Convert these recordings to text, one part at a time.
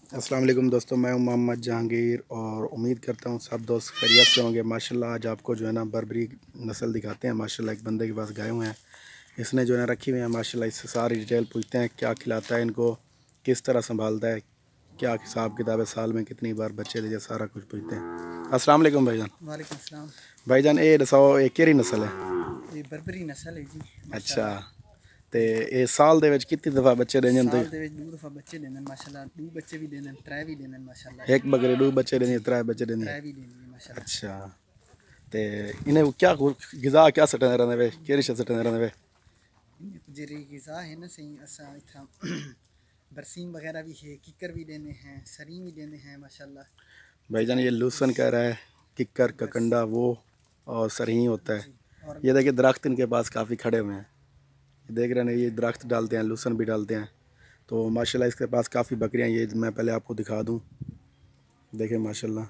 अस्सलाम वालेकुम दोस्तों, मैं हूं मोहम्मद जहांगीर और उम्मीद करता हूं सब दोस्त खैरियत से होंगे। माशाल्लाह आज आपको जो है ना बर्बरी नस्ल दिखाते हैं। माशाल्लाह एक बंदे के पास गाय हुए हैं, इसने जो है ना रखी हुई है। माशाल्लाह इससे सारी डिटेल पूछते हैं, क्या खिलाता है इनको, किस तरह संभालता है, क्या हिसाब किताब है, साल में कितनी बार बच्चे देते, सारा कुछ पूछते हैं। अस्सलाम वालेकुम भाईजान। वालेकुम सलाम। भाईजान ये दसाओ ये केरी नस्ल है? ये बर्बरी नस्ल है जी अच्छा, माशाल्लाह। तो ये साल दे विच कितनी दफ़ा बच्चे देंगे? साल दे विच 2 दफ़ा बच्चे देंदे माशाल्लाह। 2 बच्चे भी देंदे, 3 भी देंदे माशाल्लाह। एक बकरे 2 बच्चे देंगे, जी 3 बच्चे देंगे? 3 भी देंदे माशाल्लाह। अच्छा, तो इन्हें क्या गिज़ा क्या सटने रहने वे, केरी शा सटने रहने वे? जेरी गिज़ा है ना सही असा इथा बरसीम वगैरह भी है, किकर भी देने हैं, सरीम भी देने हैं माशाल्लाह। भाईजान ये लूसन कह रहा है, किक्कर बस ककंडा वो और सरही होता है। जी। और ये देखिए दरख्त इनके पास काफ़ी खड़े हुए हैं, ये देख रहे हैं, ये दरख्त डालते हैं, लूसन भी डालते हैं। तो माशाल्लाह इसके पास काफ़ी बकरियां, ये मैं पहले आपको दिखा दूं। देखिए माशाल्लाह,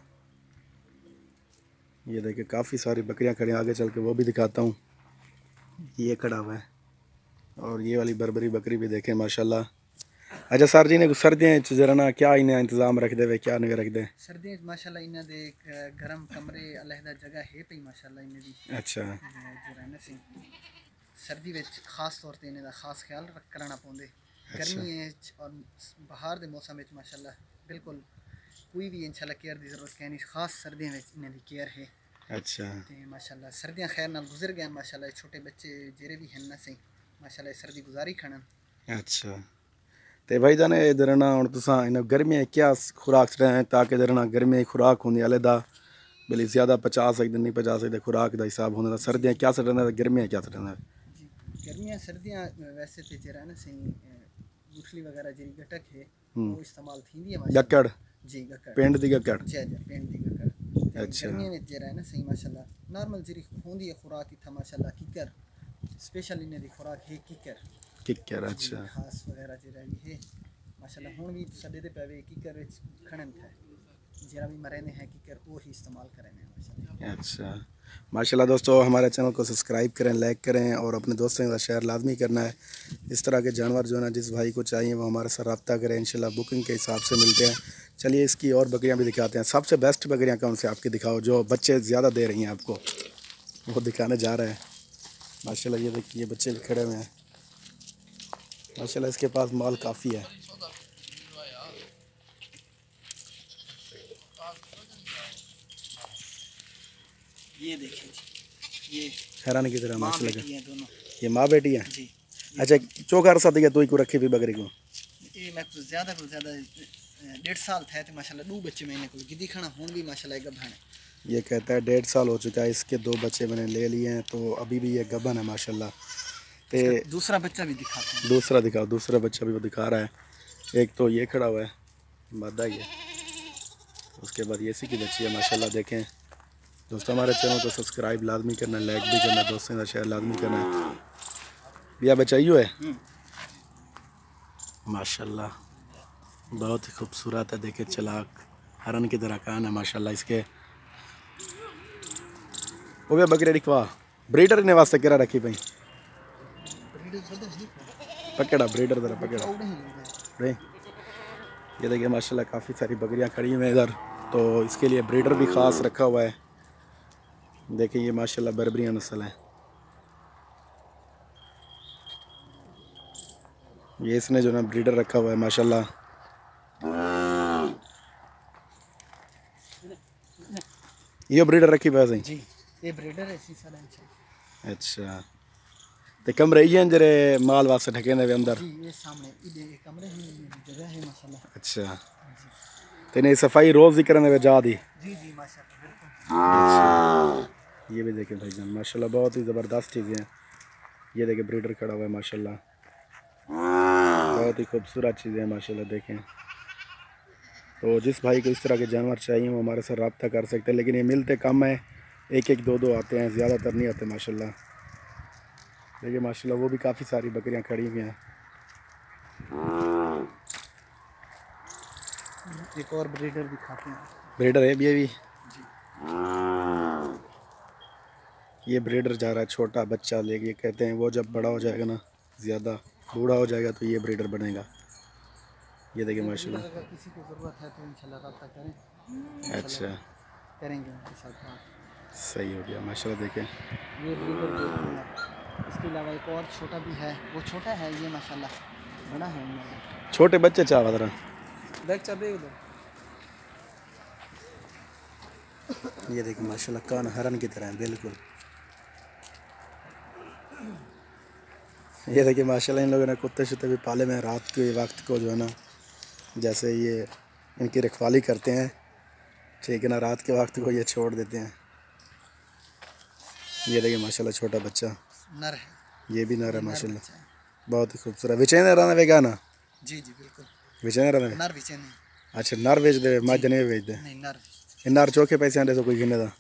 ये देखिए काफ़ी सारी बकरियां खड़ी हैं, आगे चल के वो भी दिखाता हूँ। ये खड़ा हुआ है और ये वाली बर्बरी बकरी भी देखें माशाल्लाह। अच्छा सर जी ने सर्दियों जरा ना क्या इन्हें इंतज़ाम रख दे, क्या नहीं रख दे? सर्दियों माशाल्लाह इन्हां दे एक गर्म कमरे अलहदा जगह है पई माशाल्लाह इन्हां दी। अच्छा जो रहना सी सर्दी विच खास तौर ते इन्हां दा खास ख्याल करना पौंदे। अच्छा गर्मियों और बाहर के मौसम में माशाल्लाह बिल्कुल कोई भी इंशाल्लाह केयर की जरूरत है नहीं। खास सर्दियों में इन्हां दी केयर है। अच्छा ते माशाल्लाह सर्दियां खैर नाल गुजर गए माशाल्लाह। छोटे बच्चे जेरे भी हैं ना सही माशाल्लाह सर्दी गुजारी खड़न। अच्छा, तो भाई जाने इधर ना हूँ तुसा इन गर्मियाँ क्या खुराक रहे हैं, ताकि इधर ना गर्मियाँ की खुराक होंगी अलहदा, भले ज़्यादा पचा सकते नहीं पचा सकते, खुराक का हिसाब होना। जी सर्दियाँ क्या सटना, गर्मियाँ क्या सटना? जी गर्मियाँ सर्दियाँ वैसे तो जरा ना सही गुठली वगैरह जी गटक है वो इस्तेमाल थी है माशाल्लाह। गक्कड़, जी गकड़ पिंड दी गक्कड़? जी जी पेंट दी गकड़। ते अच्छा गर्मियों में जरा है ना सही माशाल्लाह नॉर्मल जी होंदी है खुराक इतना माशाल्लाह किकर स्पेशल इन्हें दी खुराक है किकर। किक्कर? जी अच्छा घास वगैरह जरा भी है माशाल्लाह। हुण भी सदे दे पवे किकर खड़न था जरा भी मरे ने हैं किकर वो ही इस्तेमाल करें माशाल्लाह। अच्छा, माशाल्लाह दोस्तों, हमारे चैनल को सब्सक्राइब करें, लाइक करें और अपने दोस्तों के साथ शेयर लाजमी करना है। इस तरह के जानवर जो है ना, जिस भाई को चाहिए वो हमारे साथ रब्ता करें, इंशाल्लाह बुकिंग के हिसाब से मिलते हैं। चलिए इसकी और बकरियां भी दिखाते हैं। सबसे बेस्ट बकरियां कौन से आपकी दिखाओ, जो बच्चे ज़्यादा दे रही हैं आपको, वो दिखाने जा रहे हैं। माशाल्लाह ये देखिए, ये बच्चे भी खड़े हुए हैं। माशाल्लाह इसके पास माल काफ़ी है। ये देखिए जी ये हैरान की तरह माँ माशाल्लाह बेटी का। हैं दोनों। ये माँ बेटी है? जी अच्छा, चौकार साथ दिया तो ही को रखी हुई बकरी को? ये मैं को ज़्यादा 1.5 साल था तो माशाल्लाह 2 बच्चे मैंने को गिद्दी खाना हुन भी माशाल्लाह गभान है। ये कहता है 1.5 साल हो चुका है, इसके 2 बच्चे मैंने ले लिए हैं, तो अभी भी ये गबन है माशाल्लाह। ते इसका दूसरा बच्चा भी दिखाते हैं। दूसरा दिखाओ, दूसरा बच्चा भी वो दिखा रहा है। एक तो ये खड़ा हुआ है, मादा ही है। उसके बाद ये सी की बच्ची है माशाल्लाह। देखें दोस्तों, हमारे चैनल को सब्सक्राइब लाजमी करना है, लाइक भी करना है, दोस्तों का शेयर लाजमी करना है। भैया बचाइयो है माशाल्लाह, बहुत ही खूबसूरत है। देखे चलाक हरन की तरह कान है माशाल्लाह इसके। वो भी बकरी दिखवा ब्रीडर ने वास्ते करा रखी भाई, पकड़ा ब्रीडर जरा पकड़ा रे। ये देखिए माशाल्लाह काफ़ी सारी बकरियां खड़ी हुई हैं इधर, तो इसके लिए ब्रीडर भी ख़ास रखा हुआ है। देखिए ये माशाल्लाह बर्बरियां नस्ल है। ये इसने जो ना ब्रीडर रखा हुआ है माशाल्लाह। ये ब्रीडर रखी हुई है? जी ये ब्रीडर है इसी साल है। अच्छा, तो कमरे ये हैं जरे माल वास्ते ढके ने अंदर? जी ये सामने ये कमरे हैं जगह है माशाल्लाह। अच्छा, जी तो इन्हें सफाई रोज़ ही करने वे जा दी? जी जी माशाल्लाह बिल्कुल। अच्छा, ये भी देखें भाईजान माशाल्लाह, बहुत ही ज़बरदस्त चीज़ें हैं। ये देखें ब्रीडर खड़ा हुआ है माशाल्लाह, बहुत ही खूबसूरत चीज़ें हैं माशाल्लाह। देखें, तो जिस भाई को इस तरह के जानवर चाहिए वो हमारे साथ रब्ता कर सकते हैं, लेकिन ये मिलते कम हैं, एक एक दो दो आते हैं, ज़्यादातर नहीं आते माशाल्लाह। देखिए माशाल्लाह वो भी काफ़ी सारी बकरियां खड़ी हुई हैं। एक और ब्रीडर दिखाते हैं। ब्रीडर है ये भी? जी ये ब्रीडर जा रहा है छोटा बच्चा लेके, कहते हैं वो जब बड़ा हो जाएगा ना, ज़्यादा बूढ़ा हो जाएगा, तो ये ब्रीडर बनेगा। ये देखिए माशाल्लाह। अगर किसी को ज़रूरत है तो इंशाल्लाह रब्ता करें, अच्छा, करेंगे उनके साथ बात। सही हो गया माशाल्लाह। देखें ये ब्रीडर देखते हैं। इसके अलावा एक और छोटा भी है, वो छोटा है, ये माशाल्लाह बड़ा है उनमें। छोटे बच्चे चाह रहा। देख चल दे उधर। ये देखिए माशाल्लाह, कान हरन की तरह है बिल्कुल। ये देखिए माशाल्लाह, इन लोगों ने कुत्ते शुत्ते भी पाले में रात के वक्त को जो है ना, जैसे ये इनकी रखवाली करते हैं, ठीक है ना, रात के वक्त को ये छोड़ देते हैं। ये देखिए माशाल्लाह छोटा बच्चा, नर है, ये भी नर है नर माशाल्लाह, बच्चा है। बहुत ही खूबसूरत। विचेने रहना वेगा ना, जी जी बिल्कुल, विचेने रहना। नर विचे नहीं। अच्छा, नर बेच दे, मज नहीं बेच दे। नहीं नर। नर चौके पैसे आने तो कोई गिने था।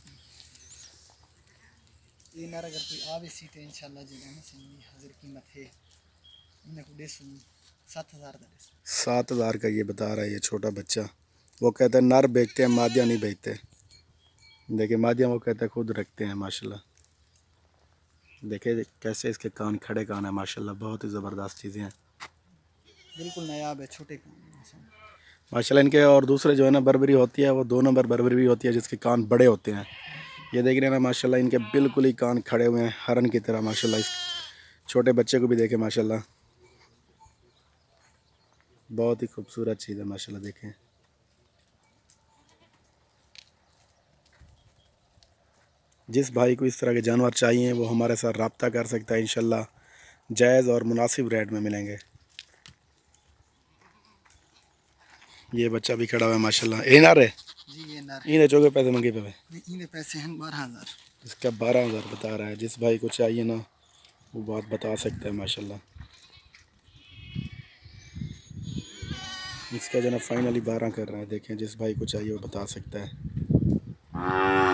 ये नर अगर कोई आवे सीटे इंशाल्लाह जी गाने से हाजिर कीमत है, इन्हें को दे सुन 7,000 दे। 7,000 का ये बता रहा है ये छोटा बच्चा। वो कहते हैं नर बेचते हैं, मादिया नहीं बेचते। देखिए मादिया वो कहते हैं खुद रखते हैं माशाल्लाह। देखिए कैसे इसके कान, खड़े कान है माशाल्लाह, बहुत ही ज़बरदस्त चीज़ें हैं बिल्कुल नायाब है, छोटे कान माशाल्लाह इनके। और दूसरे जो है ना बर्बरी होती है, वो 2 नंबर बर्बरी भी होती है जिसके कान बड़े होते हैं। ये देख रहे हैं ना माशाल्लाह, इनके बिल्कुल ही कान खड़े हुए हैं हरन की तरह माशाल्लाह। इस छोटे बच्चे को भी देखें माशाल्लाह, बहुत ही खूबसूरत चीज़ है माशाल्लाह। देखें जिस भाई को इस तरह के जानवर चाहिए वो हमारे साथ रब्ता कर सकता है, इंशाल्लाह जायज़ और मुनासिब रेट में मिलेंगे। ये बच्चा भी खड़ा हुआ है माशाल्लाह। ये नर है जी, ये नर। इन्हें चौके पैसे मंगे पे इन्हें पैसे हैं 12,000। इसका 12,000 बता रहा है। जिस भाई को चाहिए ना वो बात बता सकता है माशाल्लाह। इसका जो ना फाइनली 12 कर रहा है। देखें जिस भाई को चाहिए वो बता सकता है।